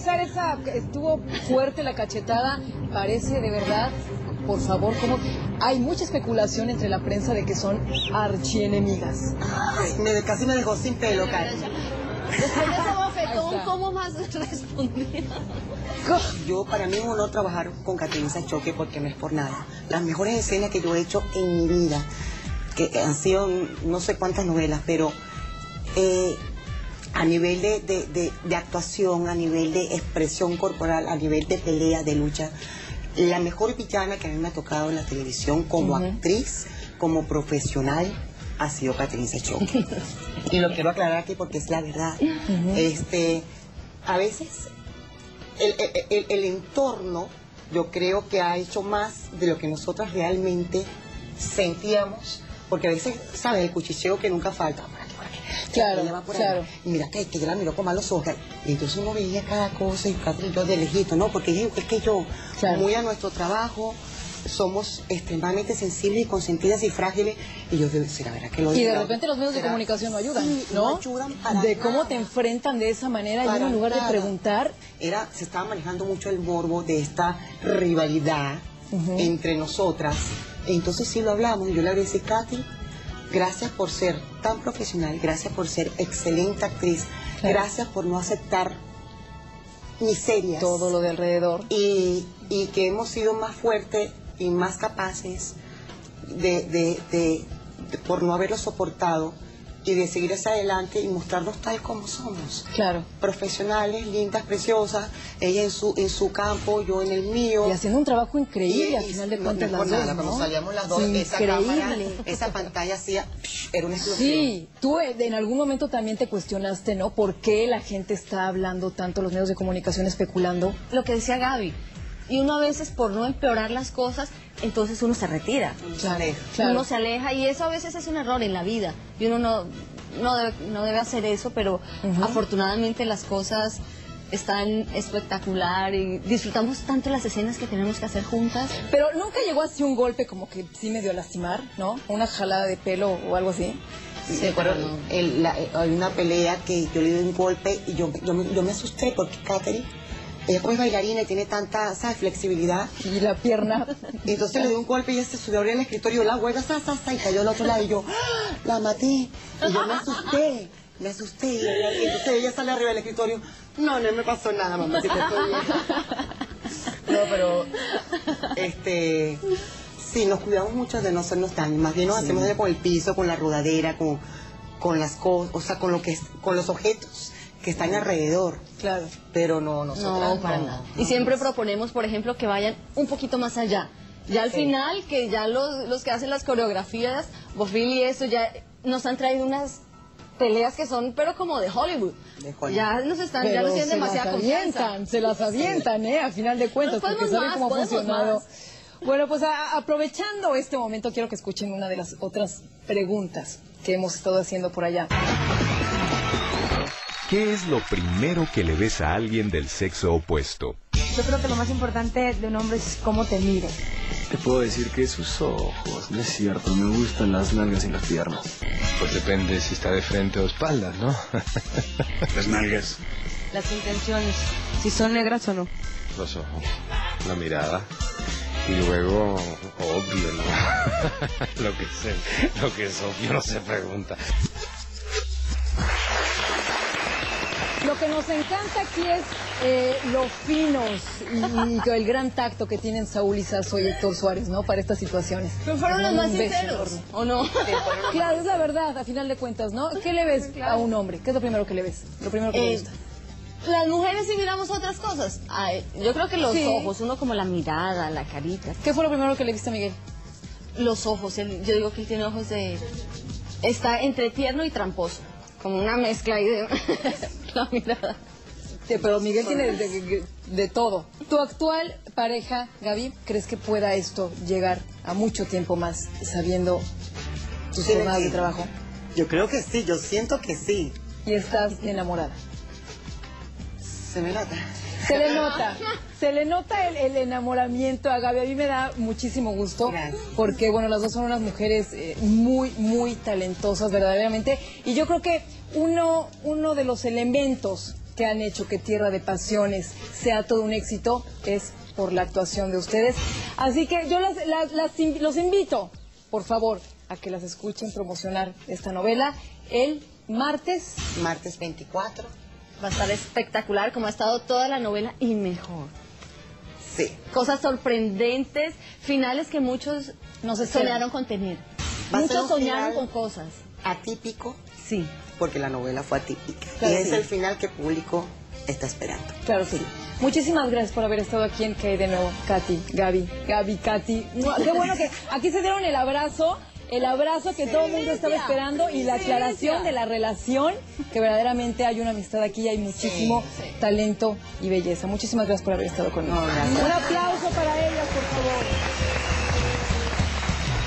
analizar esa, estuvo fuerte la cachetada, parece de verdad, por favor, como hay mucha especulación entre la prensa de que son archienemigas. Ay, casi me dejó sin pelo, Karen. Después de ese bofetón, ¿cómo más respondía? Yo, para mí es un honor trabajar con Catherine Choque porque no es por nada. Las mejores escenas que yo he hecho en mi vida, que han sido no sé cuántas novelas, pero a nivel de actuación, a nivel de expresión corporal, a nivel de pelea, de lucha, la mejor villana que a mí me ha tocado en la televisión como actriz, como profesional, ha sido Catherine Choque. Y lo quiero aclarar aquí porque es la verdad. A veces el entorno, yo creo que ha hecho más de lo que nosotras realmente sentíamos, porque a veces, ¿sabes? El cuchicheo que nunca falta. Claro, claro. Y mira que yo la miro con malos ojos. Y entonces uno veía cada cosa y yo de lejito, ¿no? Porque es que yo, muy a nuestro trabajo, somos extremadamente sensibles y consentidas y frágiles. Y yo debo decir, a ver, ¿a qué lo digo? Y de repente los medios de comunicación no ayudan, sí, ¿no? No ayudan para de nada. cómo te enfrentan de esa manera y en lugar de preguntar. Se estaba manejando mucho el morbo de esta rivalidad entre nosotras. Entonces sí lo hablamos y yo le agradeci, Katy, gracias por ser tan profesional, gracias por ser excelente actriz, gracias por no aceptar miserias. Todo lo de alrededor. Y que hemos sido más fuertes y más capaces por no haberlo soportado y de seguir hacia adelante y mostrarnos tal como somos. Claro. Profesionales, lindas, preciosas, ella en su campo, yo en el mío. Y haciendo un trabajo increíble, al final de cuentas, las dos, ¿no? Cuando salíamos las dos, esa cámara, esa pantalla hacía, era una explosión. Sí, tú en algún momento también te cuestionaste, ¿no? ¿Por qué la gente está hablando tanto, los medios de comunicación especulando? Lo que decía Gaby. Y uno a veces, por no empeorar las cosas, entonces uno se retira. Claro. Uno se aleja y eso a veces es un error en la vida. Y uno no debe hacer eso, pero afortunadamente las cosas están espectacular y disfrutamos tanto las escenas que tenemos que hacer juntas. Pero nunca llegó así un golpe como que sí medio lastimar, ¿no? Una jalada de pelo o algo así. Sí, pero hay una pelea que yo le di un golpe y yo me asusté porque Catherine, ella como es bailarina y tiene tanta, ¿sabes?, flexibilidad. Y la pierna. Y entonces le di un golpe y ella se subió a abrir el escritorio, la hueva, y cayó al otro lado y yo, ¡ah!, la maté. Y yo me asusté. Y entonces ella sale arriba del escritorio, no me pasó nada, mamá, si te estoy bien. No, pero, sí, nos cuidamos mucho de no hacernos daño, más bien nos hacemos daño con el piso, con la rodadera, con las cosas, o sea, con los objetos que están alrededor. Claro. Pero nosotras no, para nada. Y siempre proponemos, por ejemplo, que vayan un poquito más allá. Ya al final, que ya los que hacen las coreografías, Bofil y eso, ya nos han traído unas peleas que son, pero como de Hollywood. Ya nos tienen demasiada confianza. Se las avientan, a final de cuentas, porque saben cómo ha funcionado. Más. Bueno, pues aprovechando este momento, quiero que escuchen una de las otras preguntas que hemos estado haciendo por allá. ¿Qué es lo primero que le ves a alguien del sexo opuesto? Yo creo que lo más importante de un hombre es cómo te mire. Te puedo decir que sus ojos, no es cierto, me gustan las nalgas y las piernas. Pues depende si está de frente o espaldas, ¿no? Las nalgas. Las intenciones, si son negras o no. Los ojos, la mirada. Y luego, obvio, ¿no? lo que es obvio no se pregunta. Lo que nos encanta aquí es lo finos y el gran tacto que tienen Saúl Lizazo y Héctor Suárez, ¿no? Para estas situaciones. Pero fueron los más sinceros, ¿o no? Claro, es la verdad, a final de cuentas, ¿no? ¿Qué le ves a un hombre? ¿Qué es lo primero que le ves? Lo primero que le gusta. Las mujeres sí miramos otras cosas. Yo creo que los ojos, uno como la mirada, la carita. ¿Qué fue lo primero que le viste a Miguel? Los ojos, yo digo que él tiene ojos de... Está entre tierno y tramposo. Como una mezcla ahí de la mirada. Sí, pero Miguel tiene de todo. ¿Tu actual pareja, Gaby, crees que pueda esto llegar a mucho tiempo más, sabiendo tus jornadas de trabajo? Yo creo que sí, yo siento que sí. ¿Y estás enamorada? Se me nota. Se le nota el enamoramiento a Gaby. A mí me da muchísimo gusto. Gracias. Porque, bueno, las dos son unas mujeres muy, muy talentosas, verdaderamente. Y yo creo que uno de los elementos que han hecho que Tierra de Pasiones sea todo un éxito es por la actuación de ustedes. Así que yo los invito, por favor, a que las escuchen promocionar esta novela el martes. Martes 24. Va a estar espectacular, como ha estado toda la novela y mejor. Sí. Cosas sorprendentes, finales que muchos No se soñaron con tener. Va a ser Muchos un soñaron final con cosas. Atípico, Sí. porque la novela fue atípica. Claro, y es sí. el final que el público está esperando. Claro, sí. Muchísimas gracias por haber estado aquí en Que de nuevo, Katy, Gaby, Katy. Qué bueno que aquí se dieron el abrazo que todo el mundo estaba esperando y la aclaración de la relación, que verdaderamente hay una amistad aquí y hay muchísimo talento y belleza. Muchísimas gracias por haber estado con nosotros. No, gracias. Un aplauso para ellas, por favor.